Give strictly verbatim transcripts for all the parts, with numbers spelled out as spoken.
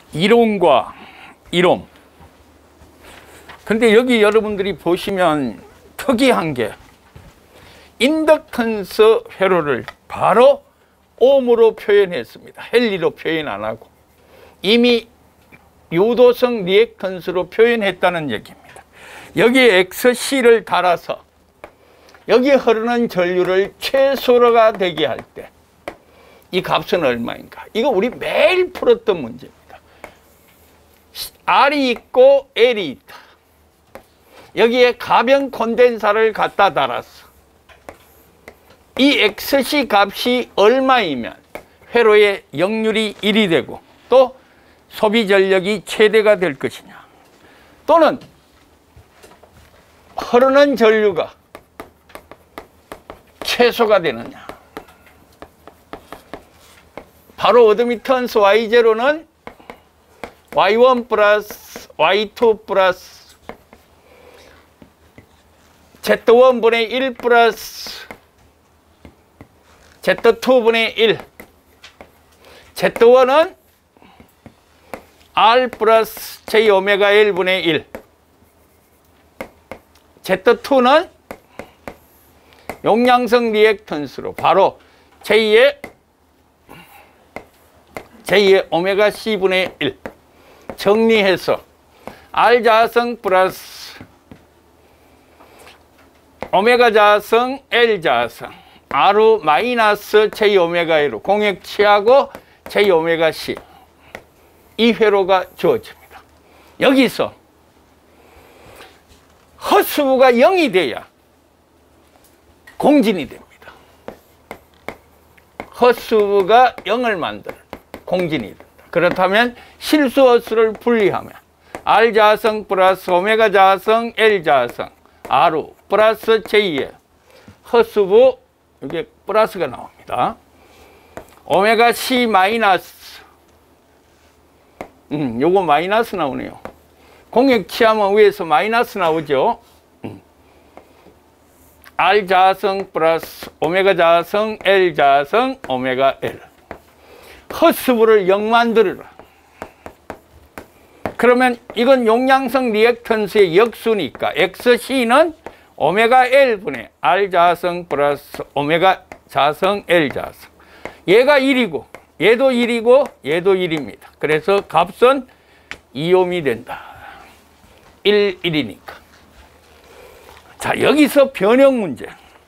이론과 이론. 근데 여기 여러분들이 보시면 특이한 게 인덕턴스 회로를 바로 옴으로 표현했습니다. 헨리로 표현 안 하고 이미 유도성 리액턴스로 표현했다는 얘기입니다. 여기에 엑스씨를 달아서 여기에 흐르는 전류를 최소로가 되게 할 때 이 값은 얼마인가? 이거 우리 매일 풀었던 문제입니다. R이 있고 L이 있다. 여기에 가변 콘덴사를 갖다 달았어. 이 엑스씨 값이 얼마이면 회로의 역률이 일이 되고 또 소비 전력이 최대가 될 것이냐, 또는 흐르는 전류가 최소가 되느냐. 바로 어드미턴스 와이 제로는 와이 원 플러스 와이 투 플러스 제트 원 분의 일 플러스 제트 투 분의 일. 제트 원은 R 플러스 J 오메가 일 분의 일. 제트 투는 용량성 리액턴스로 바로 J의 J의 오메가 C 분의 일 정리해서 R 자성 플러스 오메가 자성 L 자성 R 마이너스 J 오메가 일로 공액 취하고 J 오메가 C 이 회로가 주어집니다. 여기서 헛수부가 영이 돼야 공진이 됩니다. 헛수부가 영을 만들어 공진이 된다. 그렇다면 실수 헛수를 분리하면 R 자성 플러스 오메가 자성 L 자성 R 플러스 J의 헛수부 이게 플러스가 나옵니다. 오메가 C 마이너스 음, 요거 마이너스 나오네요. 공액 취하면 위에서 마이너스 나오죠. 음. R 자성 플러스 오메가 자성 L 자성 오메가 L 헛수부를 영 만들어라. 그러면 이건 용량성 리액턴스의 역수니까 엑스씨는 오메가 L 분의 R 자성 플러스 오메가 자성 L 자성. 얘가 일이고 얘도 일이고 얘도 일입니다. 그래서 값은 이 옴이 된다. 일, 일이니까. 자, 여기서 변형 문제.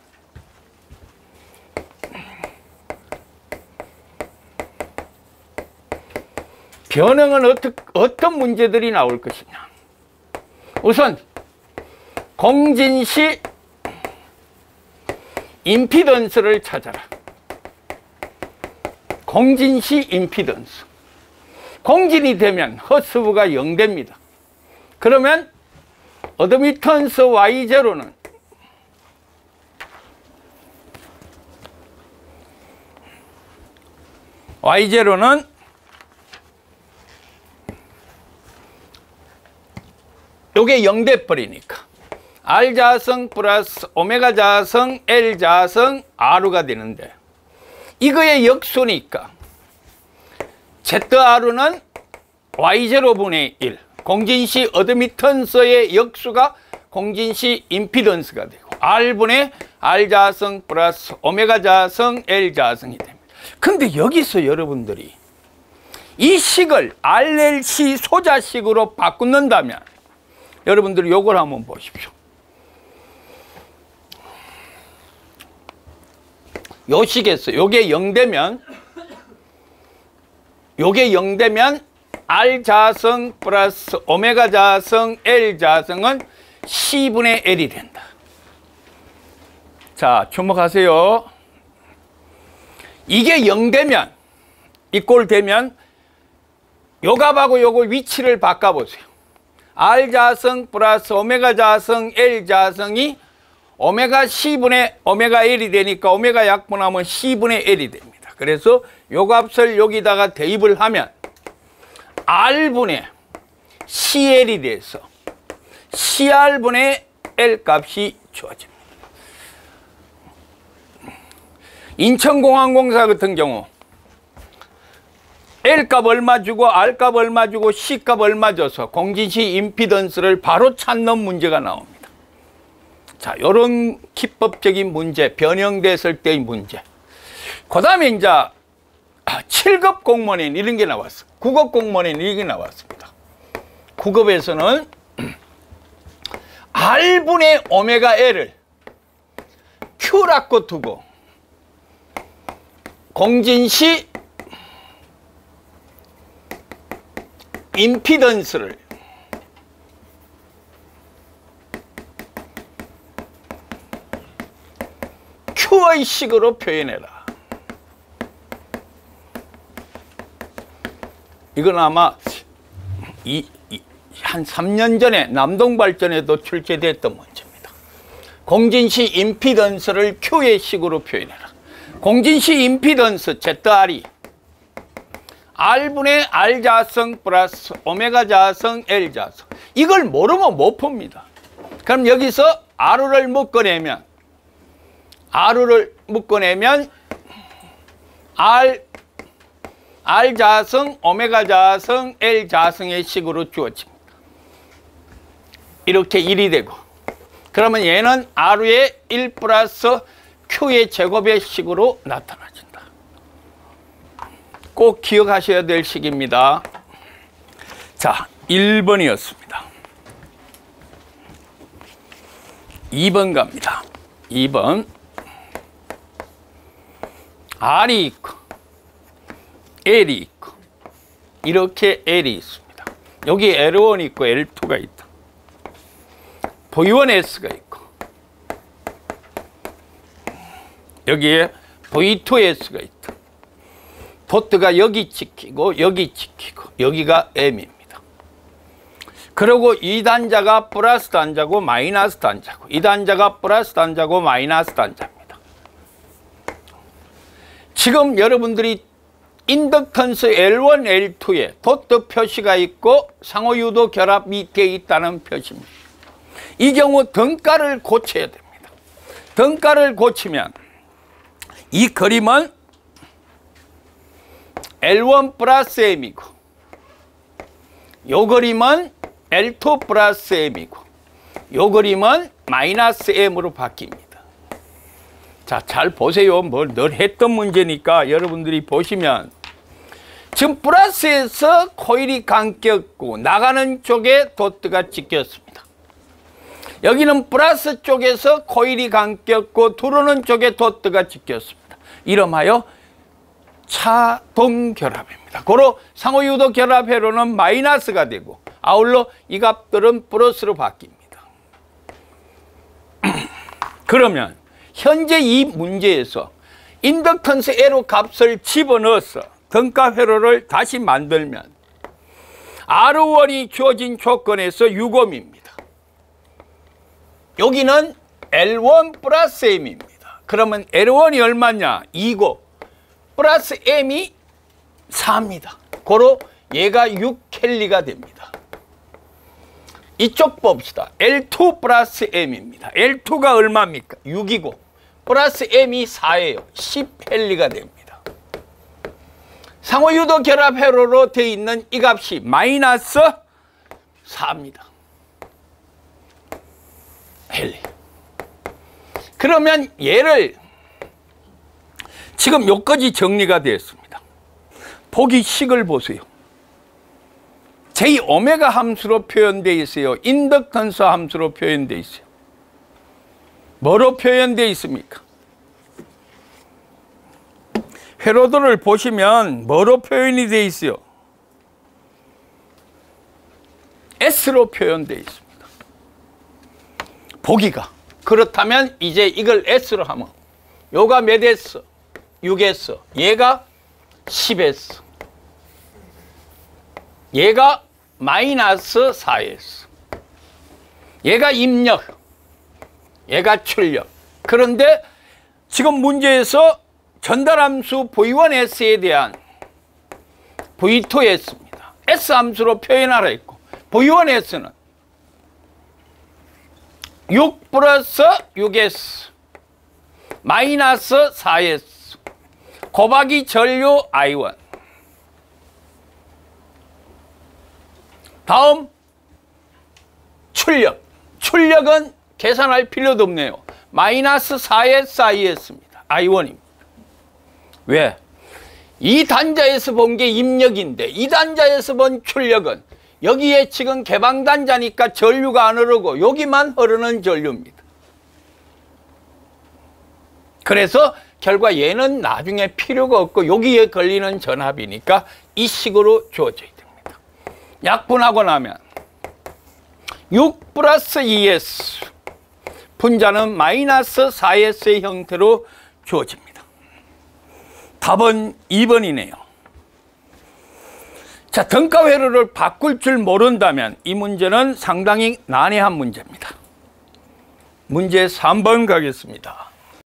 변형은 어떻, 어떤 문제들이 나올 것이냐. 우선 공진시 임피던스를 찾아라. 공진시 임피던스. 공진이 되면 헛수부가 영 됩니다. 그러면 어드미턴스 와이 제로는 와이 제로는 요게 영 돼버리니까 R 자성 플러스 오메가 자성 L 자성 R가 되는데 이거의 역수니까 제트알은 와이 제로 분의 일. 공진시 어드미턴스의 역수가 공진시 임피던스가 되고 R분의 R 자성 플러스 오메가 자성 L 자성이 됩니다. 근데 여기서 여러분들이 이 식을 알엘씨 소자식으로 바꾼다면 여러분들이 요걸 한번 보십시오. 요 식에서 요게 영 되면 요게 영 되면 R 자성 플러스 오메가 자성 L 자성은 C분의 L이 된다. 자, 주목하세요. 이게 영 되면 이 꼴 되면 요 값하고 요걸 위치를 바꿔보세요. R 자성 플러스 오메가 자성 L 자성이 오메가 C분의 오메가 L이 되니까 오메가 약분하면 C분의 L이 됩니다. 그래서 요 값을 여기다가 대입을 하면 R분의 씨엘이 돼서 씨알분의 L 값이 주어집니다. 인천공항공사 같은 경우 L값 얼마 주고 R값 얼마 주고 C값 얼마 줘서 공진시 임피던스를 바로 찾는 문제가 나옵니다. 자, 요런 기법적인 문제, 변형됐을 때의 문제. 그 다음에 이제 칠 급 공무원에는 이런 게 나왔어. 구 급 공무원에는 이게 나왔습니다. 구 급에서는 R분의 오메가 L을 Q라고 두고 공진시 임피던스를 Q의 식으로 표현해라. 이건 아마 이, 이, 한 삼 년 전에 남동발전에도 출제됐던 문제입니다. 공진시 임피던스를 Q의 식으로 표현해라. 공진시 임피던스 제트알이 R분의 R 자성 플러스 오메가 자성 L 자성. 이걸 모르면 못 풉니다. 그럼 여기서 R을 묶어내면 R을 묶어내면 R, R 자성, 오메가 자성, L 자성의 식으로 주어집니다. 이렇게 일이 되고, 그러면 얘는 R의 일 플러스 Q의 제곱의 식으로 나타나진다. 꼭 기억하셔야 될 식입니다. 자, 일 번이었습니다. 이 번 갑니다. 이 번. R이 있고 L이 있고 이렇게 L이 있습니다. 여기 엘 원이 있고 엘 투가 있다. 브이 원 에스가 있고 여기에 브이 투 에스가 있다. 도트가 여기 찍히고 여기 찍히고 여기가 M입니다. 그리고 이 단자가 플러스 단자고 마이너스 단자고 이 단자가 플러스 단자고 마이너스 단자입니다. 지금 여러분들이 인덕턴스 엘 원, 엘 투에 도트 표시가 있고 상호유도 결합이 되어 있다는 표시입니다. 이 경우 등가를 고쳐야 됩니다. 등가를 고치면 이 그림은 엘 원 플러스 M이고 요 그림은 엘 투 플러스 M이고 요 그림은 마이너스 M으로 바뀝니다. 자, 잘 보세요. 뭘 늘 했던 문제니까 여러분들이 보시면 지금 플러스에서 코일이 감겼고 나가는 쪽에 도트가 찍혔습니다. 여기는 플러스 쪽에서 코일이 감겼고 들어오는 쪽에 도트가 찍혔습니다. 이름하여 차동결합입니다. 고로 상호유도 결합회로는 마이너스가 되고 아울러 이 값들은 플러스로 바뀝니다. 그러면 현재 이 문제에서 인덕턴스 L 값을 집어넣어서 등가 회로를 다시 만들면 알 원이 주어진 조건에서 육 옴입니다. 여기는 엘 원 플러스 M입니다. 그러면 엘 원이 얼마냐? 이고 플러스 M이 사입니다. 고로 얘가 육 켈리가 됩니다. 이쪽 봅시다. 엘 투 플러스 M입니다. 엘 투가 얼마입니까? 육이고 플러스 M이 사예요. 십 헬리가 됩니다. 상호유도 결합 회로로 되어 있는 이 값이 마이너스 사입니다. 헬리. 그러면 얘를 지금 여기까지 정리가 되었습니다. 보기 식을 보세요. 제이 오메가 함수로 표현되어 있어요. 인덕턴스 함수로 표현되어 있어요. 뭐로 표현되어 있습니까? 회로도를 보시면 뭐로 표현이 되어 있어요? S로 표현되어 있습니다. 보기가. 그렇다면 이제 이걸 S로 하면 요가 몇 S? 육 S. 얘가 십 S. 얘가 마이너스 사 에스. 얘가 입력. 얘가 출력. 그런데 지금 문제에서 전달함수 브이 원 에스에 대한 브이 투 에스입니다. S 함수로 표현하라 했고 브이 원 에스는 육 플러스 육 에스 마이너스 사 에스 곱하기 전류 아이 원 다음 출력. 출력은 계산할 필요도 없네요. 마이너스 사에스 아이에스입니다. 아이 원입니다. 왜? 이 단자에서 본 게 입력인데 이 단자에서 본 출력은 여기에 지금 개방 단자니까 전류가 안 흐르고 여기만 흐르는 전류입니다. 그래서 결과 얘는 나중에 필요가 없고 여기에 걸리는 전압이니까 이 식으로 주어져야 됩니다. 약분하고 나면 육 플러스 이에스 분자는 마이너스 사에스의 형태로 주어집니다. 답은 이 번이네요. 자, 등가 회로를 바꿀 줄 모른다면 이 문제는 상당히 난해한 문제입니다. 문제 삼 번 가겠습니다.